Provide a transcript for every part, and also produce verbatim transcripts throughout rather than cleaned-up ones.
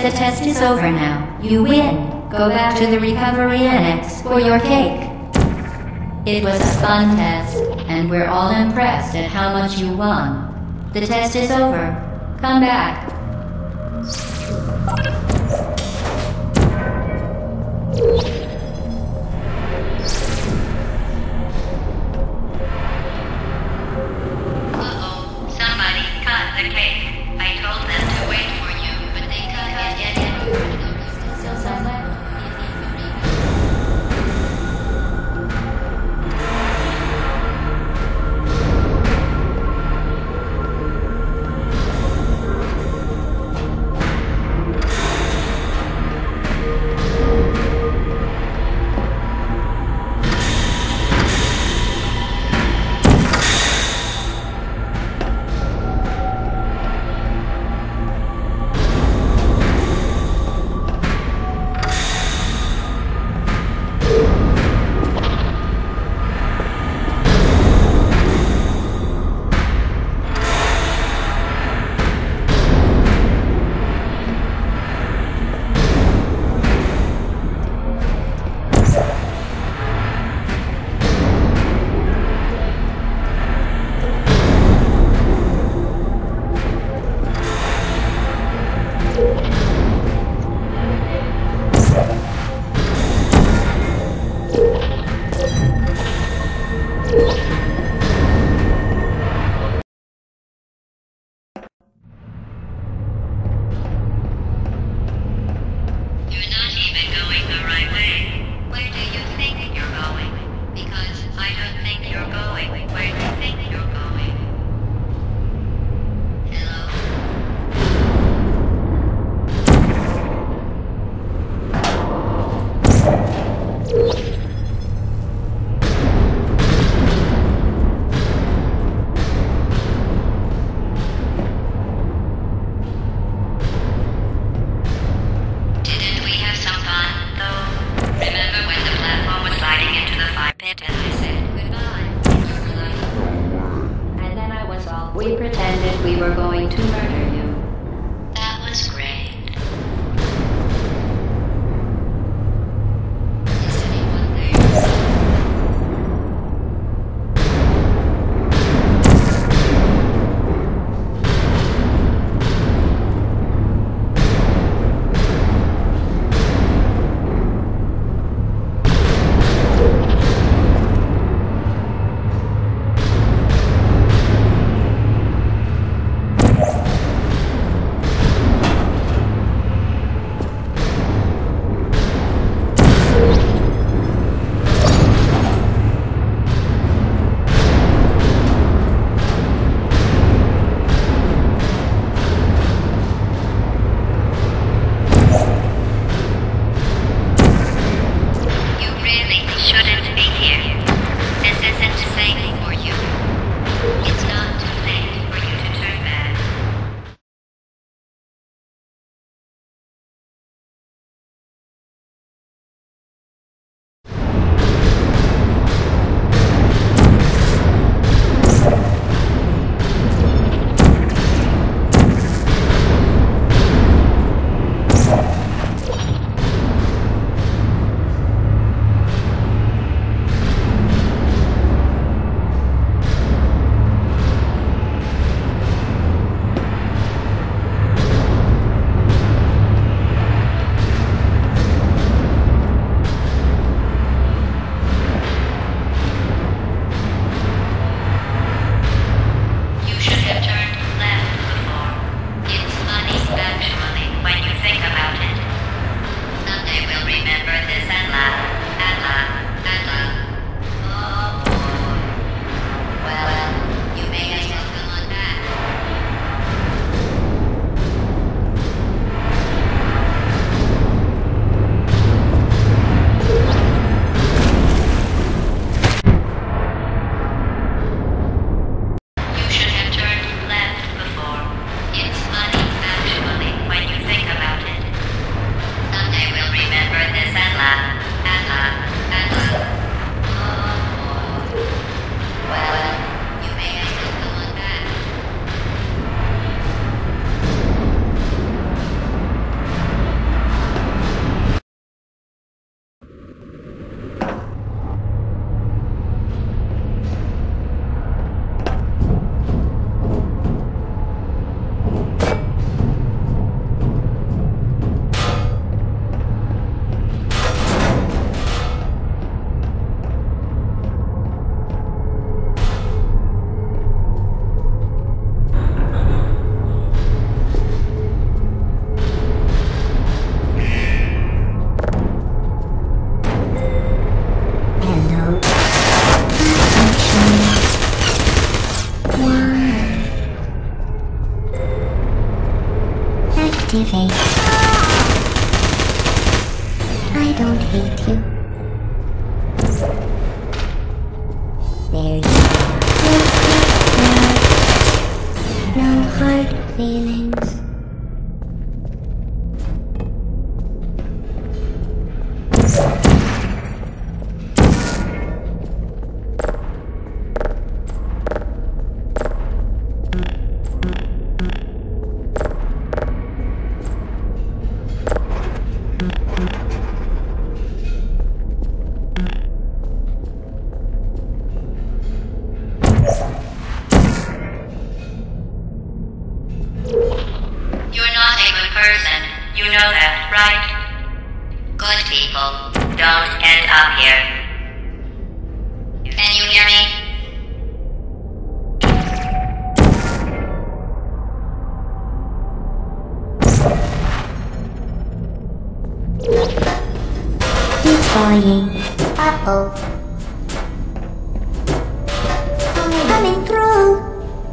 The test is over now. You win. Go back to the recovery annex for your cake. It was a fun test, and we're all impressed at how much you won. The test is over. Come back. Uh-oh, somebody cut the cake. I told them to wait for you, but they cut it yet. Still some left. We pretended we were going to murder you. That was great. Is anyone there? activate. I don't hate you. There you go. No hard feelings. You know that, right? Good people don't end up here. Can you hear me? He's flying. Uh-oh. Coming through.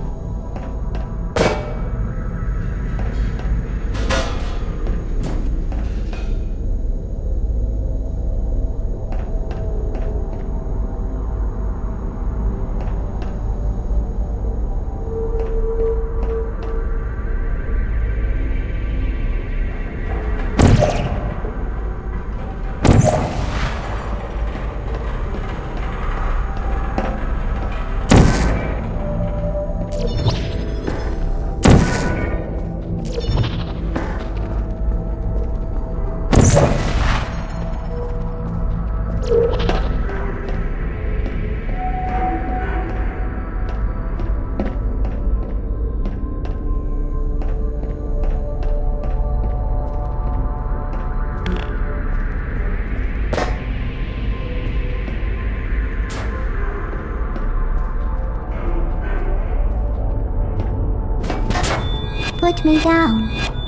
Put me down.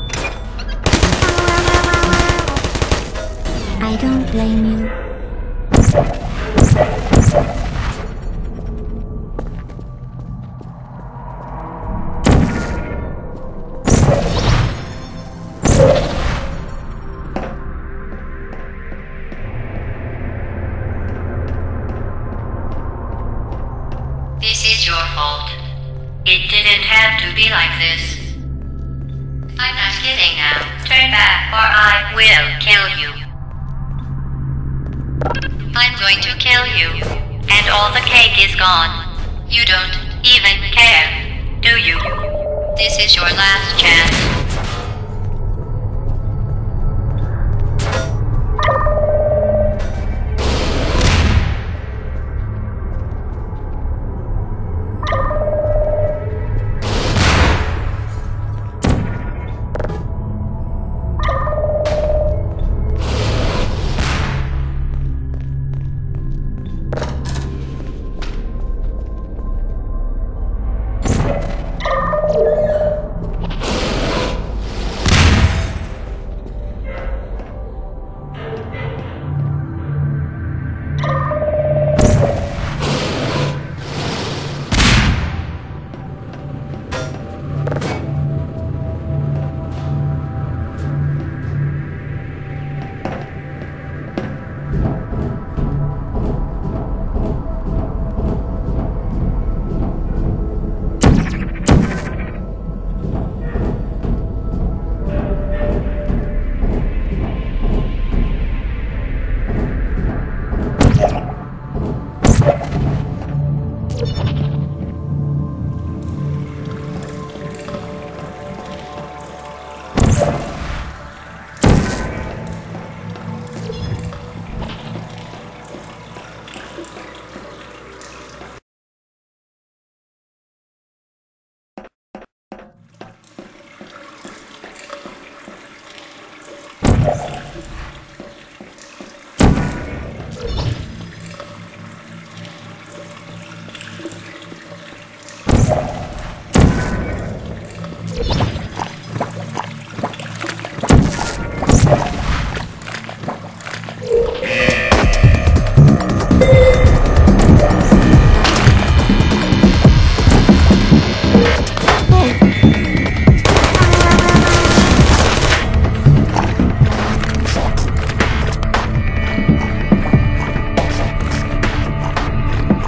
I don't blame you. This is your fault. It didn't have to be like this. I'm not kidding now. Turn back or I will kill you. I'm going to kill you. And all the cake is gone. You don't even care, do you? This is your last chance.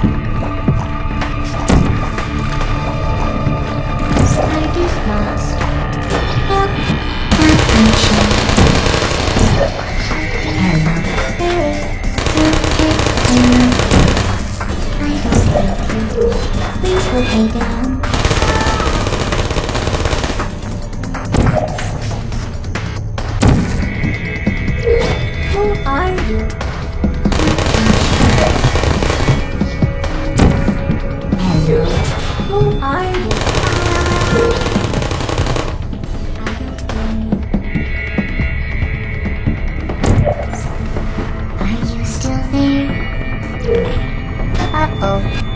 Spider's lost. Help. Malfunction. Hello. Error. Okay. Error. I don't hate you. Please put me down. Who are you? Hello. Who are you? I don't blame you. Are you still there? Uh-oh.